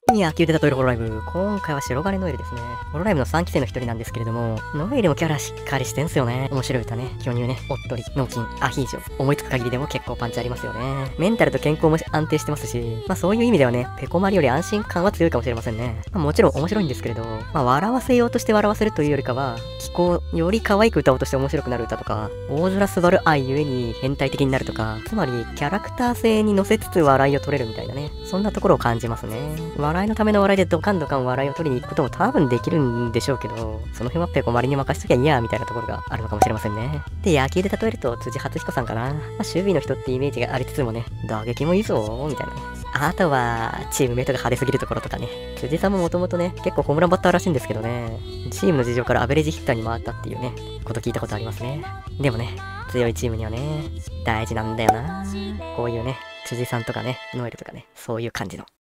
野球で例えるホロライブ。今回は白金ノエルですね。ホロライブの3期生の一人なんですけれども、ノエルもキャラしっかりしてんすよね。面白い歌ね。巨乳ね。おっとり、脳筋、アヒージョ。思いつく限りでも結構パンチありますよね。メンタルと健康も安定してますし、そういう意味ではね、ペコマリより安心感は強いかもしれませんね。もちろん面白いんですけれど、笑わせようとして笑わせるというよりかは、気候、より可愛く歌おうとして面白くなる歌とか、大空すばる愛ゆえに変態的になるとか、つまりキャラクター性に乗せつつ笑いを取れるみたいなね。そんなところを感じますね。笑いのための笑いでドカンドカン笑いを取りに行くことも多分できるんでしょうけど、その辺はペコマリに任しときゃいいや、みたいなところがあるのかもしれませんね。で、野球で例えると辻初彦さんかな。守備の人ってイメージがありつつもね、打撃もいいぞ、みたいなね。あとは、チームメイトが派手すぎるところとかね。辻さんももともとね、結構ホームランバッターらしいんですけどね、チームの事情からアベレージヒッターに回ったっていうね、こと聞いたことありますね。でもね、強いチームにはね、大事なんだよな。こういうね、辻さんとかね、ノエルとかね、そういう感じの。